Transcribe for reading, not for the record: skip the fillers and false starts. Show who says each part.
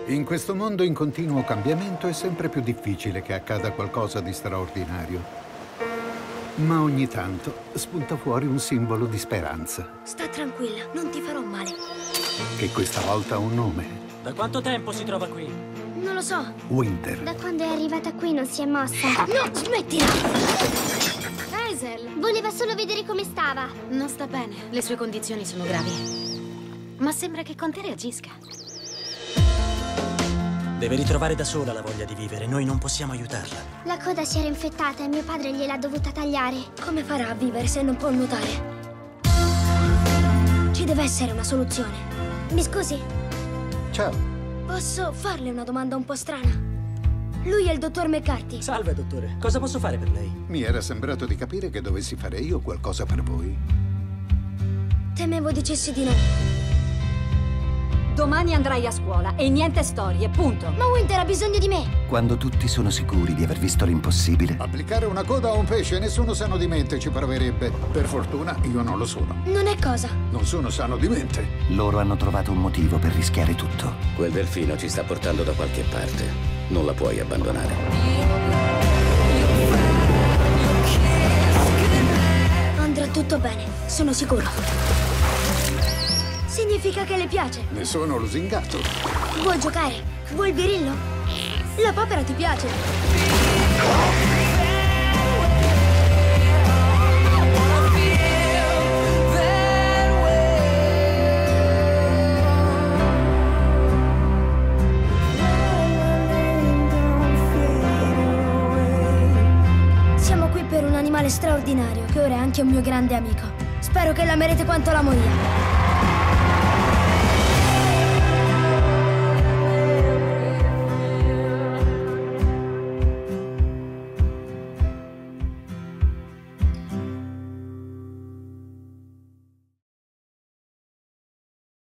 Speaker 1: In questo mondo in continuo cambiamento è sempre più difficile che accada qualcosa di straordinario. Ma ogni tanto spunta fuori un simbolo di speranza.
Speaker 2: Sta tranquilla, non ti farò male.
Speaker 1: Che questa volta ha un nome.
Speaker 3: Da quanto tempo si trova qui?
Speaker 2: Non lo so.
Speaker 1: Winter.
Speaker 4: Da quando è arrivata qui non si è mossa.
Speaker 2: No, smettila!
Speaker 4: Hazel, voleva solo vedere come stava.
Speaker 2: Non sta bene, le sue condizioni sono gravi. Ma sembra che con te reagisca.
Speaker 3: Deve ritrovare da sola la voglia di vivere, noi non possiamo aiutarla.
Speaker 4: La coda si era infettata e mio padre gliel'ha dovuta tagliare.
Speaker 2: Come farà a vivere se non può nuotare? Ci deve essere una soluzione.
Speaker 4: Mi scusi?
Speaker 1: Ciao.
Speaker 2: Posso farle una domanda un po' strana? Lui è il dottor McCarthy.
Speaker 3: Salve, dottore. Cosa posso fare per lei?
Speaker 1: Mi era sembrato di capire che dovessi fare io qualcosa per voi.
Speaker 2: Temevo dicessi di no.
Speaker 5: Domani andrai a scuola e niente storie, punto.
Speaker 2: Ma Winter ha bisogno di me.
Speaker 6: Quando tutti sono sicuri di aver visto l'impossibile.
Speaker 1: Applicare una coda a un pesce, nessuno sano di mente ci proverebbe. Per fortuna io non lo sono.
Speaker 2: Non è cosa.
Speaker 1: Non sono sano di mente.
Speaker 6: Loro hanno trovato un motivo per rischiare tutto.
Speaker 7: Quel delfino ci sta portando da qualche parte. Non la puoi abbandonare.
Speaker 2: Andrà tutto bene, sono sicuro. Significa che le piace.
Speaker 1: Ne sono lusingato.
Speaker 2: Vuoi giocare? Vuoi il birillo? La papera ti piace? Siamo qui per un animale straordinario che ora è anche un mio grande amico. Spero che l'amerete quanto l'amo io.